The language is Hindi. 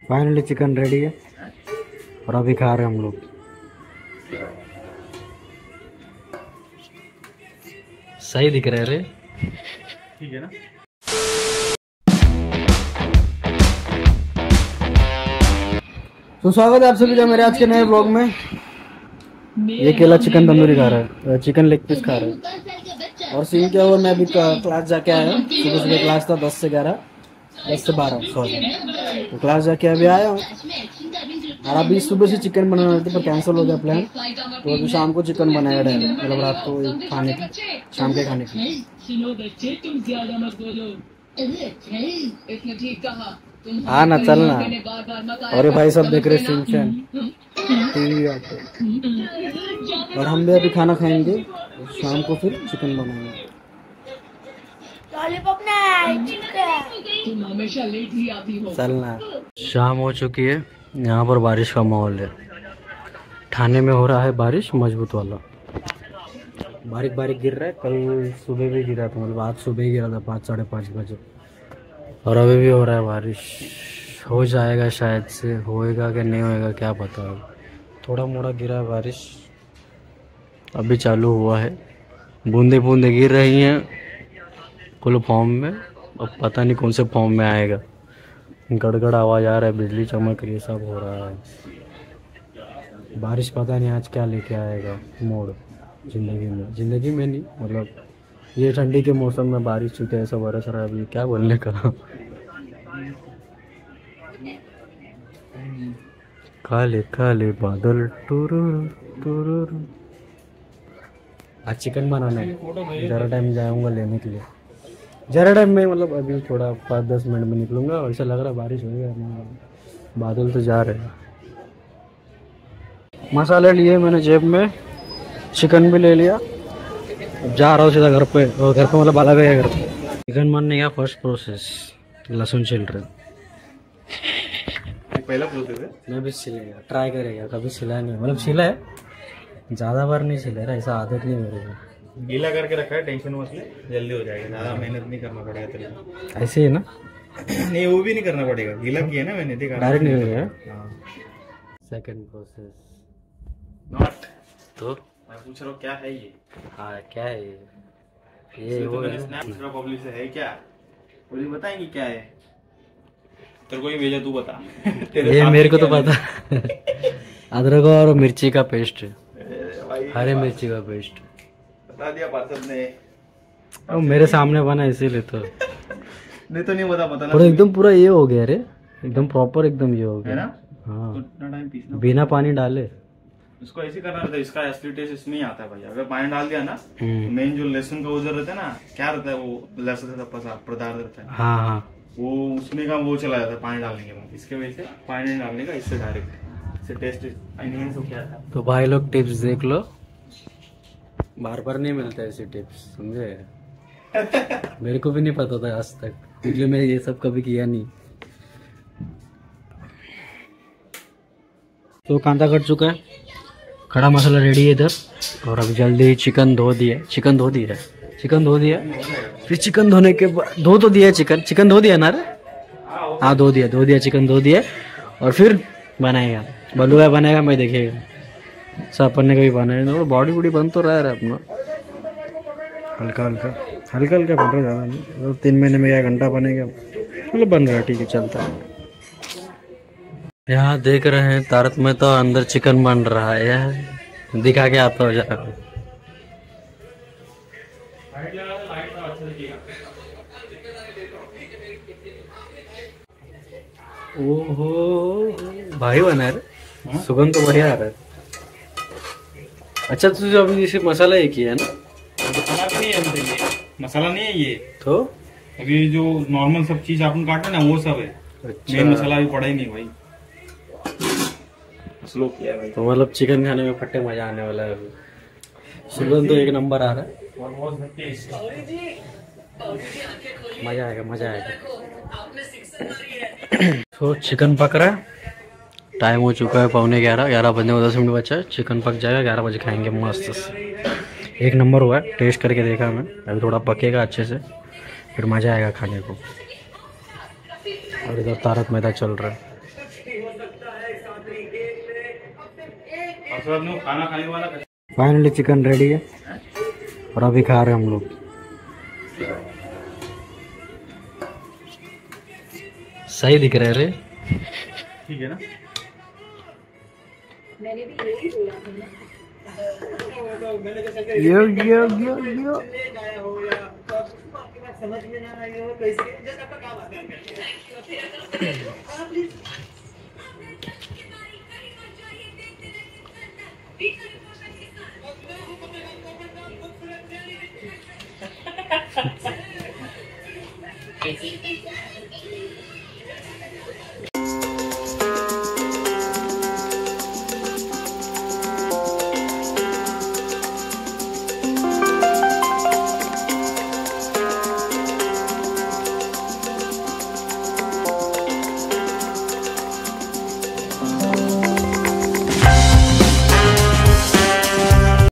फाइनली चिकन रेडी है और अभी खा रहे हैं हम लोग। सही दिख रहे रे, ठीक है ना। तो स्वागत है आप सभी का मेरे आज के नए ब्लॉग में। ये केला चिकन तंदूरी खा रहा है, चिकन लेग पीस खा रहा है। और सीन क्या हुआ, मैं अभी क्लास जाके आया। सुबह सुबह क्लास था 10 से 12 सॉरी। तो क्लास जाके अभी आया हूँ और अभी सुबह से चिकन बनाना था पर कैंसिल हो गया प्लान। तो अभी शाम को चिकन बनाएगा डायरेक्ट, मतलब रात को खाने की, शाम के खाने की। हाँ ना, चल ना। और भाई सब देख रहे सीन टीवी आते। और हम भी अभी खाना खाएंगे, शाम को फिर चिकन बनाएंगे। चलना। शाम हो चुकी है, यहाँ पर बारिश का माहौल है। ठाणे में हो रहा है बारिश मजबूत वाला, बारीक बारीक गिर रहा है। कल सुबह भी गिरा था, मतलब आज सुबह ही गिरा था 5 साढ़े 5 बजे। और अभी भी हो रहा है बारिश। हो जाएगा शायद से, होएगा कि नहीं होएगा क्या पता। थोड़ा मोड़ा गिरा है बारिश, अभी चालू हुआ है। बूंदे बूंदे गिर रही हैं फुल फॉर्म में। अब पता नहीं कौन से फॉर्म में आएगा। गड़गड़ आवाज़ आ रहा है, बिजली चमक रही है, सब हो रहा है। बारिश पता नहीं आज क्या लेके आएगा मोड़ ज़िंदगी में नहीं, मतलब ये ठंडी के मौसम में बारिश चुके ऐसा बरस रहा है। अभी क्या बोलने का। काले काले बादल टुरुरु टुरुरु। आज चिकन बनाना है, ज़रा टाइम जाऊंगा लेने के लिए। ज़रा टाइम में मतलब अभी थोड़ा 5-10 मिनट में निकलूंगा। और ऐसा लग रहा है बारिश हो गया, बादल तो जा रहे हैं। मसाले लिए मैंने जेब में, चिकन भी ले लिया। अब जा रहा हूँ सीधा घर पे। और घर पे मतलब अलग है घर पे। चिकन बनने का फर्स्ट प्रोसेस, लहसुन छिल रहे। पहला प्रोसेस है। मैं भी छिलेगा, ट्राई करेगा। कभी छिला नहीं, मतलब छिला है, ज़्यादा बार नहीं छिले रहा, ऐसा आदत नहीं मेरे को। गीला करके रखा है, टेंशन मत ले, जल्दी हो जाएगा। ज़्यादा मेहनत नहीं करना पड़ेगा तेरे को। ऐसे ही ना? नहीं, वो भी नहीं करना पड़ेगा, गीला किया ना मैंने, देखा डायरेक्ट निकल गया। हाँ। सेकंड प्रोसेस नॉट तो मैं पूछ रहा हूँ क्या है ये। हाँ क्या है ये? तो मैंने स्नैप पब्लिक से है क्या, मुझे बताएंगे क्या है। तेरे को ही भेजा, तू बता। ये मेरे को तो पता। अदरक और मिर्ची का पेस्ट, हरे मिर्ची का पेस्ट बता दिया पार्षद ने। अब मेरे सामने बना इसीलिए तो। नहीं तो नहीं पता ना। पूरा एकदम पूरा ये हो गया रे, एकदम प्रॉपर एकदम ये हो है गया ना। हाँ, तो इतना टाइम पीसना, बिना पानी डाले। इसको ऐसे करना रहता है, इसका असली टेस्ट इसमें ही आता है भाई। अगर पानी डाल दिया ना, तो मेन जो लहसुन का उजर रहता है ना, क्या रहता है वो लहसुन का पदार्थ रहता है, हाँ हाँ, वो उसमें का वो चला जाता है पानी डालने के बाद। इसके वजह से पानी नहीं डालने का, इससे डायरेक्ट इससे टेस्ट एनहेंस हो गया था। तो भाई लोग टिप्स देख लो, बार बार नहीं मिलता ऐसी टिप्स, समझे। मेरे को भी नहीं पता था आज तक, इसलिए मैं ये सब कभी किया नहीं। तो कांदा कट चुका है, खड़ा मसाला रेडी है इधर। और अब जल्दी चिकन धो दिया, चिकन धो दिया, फिर चिकन धोने के बाद धो तो दिया चिकन धो दिया ना रे। हाँ धो दिया चिकन धो दिया। और फिर बनाएगा, बलुआ बनाएगा, मैं देखेगा सब अपन ने कभी बनाया। बॉडी बूडी बन तो रहा है अपना, हल्का हल्का बन रहा, ज़्यादा नहीं। 3 महीने में 1 घंटा बनेगा, मतलब बन रहा है, ठीक है, चलता है। यहाँ देख रहे हैं तारक में तो अंदर चिकन बन रहा है, यार दिखा के आता हो जा। ओहो भाई बना रहे, सुगंध तो बढ़िया आ रहा है। अच्छा तुझे अभी जैसे मसाला एक ही है ना, नहीं है ये मसाला नहीं है ये तो अभी जो नॉर्मल सब चीज आपने काटा ना वो सब है। अच्छा। मेन मसाला अभी पड़ा ही नहीं भाई, स्लो किया है भाई। तो मतलब चिकन खाने में फट्टे मजा आने वाला है अभी। सुगंध तो 1 नंबर आ रहा है, मजा आएगा। तो चिकन पक रहा है, टाइम हो चुका है 11:15, 11 बजने को 10 मिनट बचा है। चिकन पक जाएगा, 11 बजे खाएंगे मस्त से। 1 नंबर हुआ है, टेस्ट करके देखा मैं। अभी थोड़ा पकेगा अच्छे से, फिर मज़ा आएगा खाने को। और इधर तारक मेहता चल रहा है। और सब लोग खाना खाने वाला फाइनली चिकन रेडी है और अभी खा रहे हैं हम लोग। सही दिख रहा है रे, ठीक है ना। मैंने भी यही बोला था ना। यो यो यो यो समझ में ना आई हो कैसे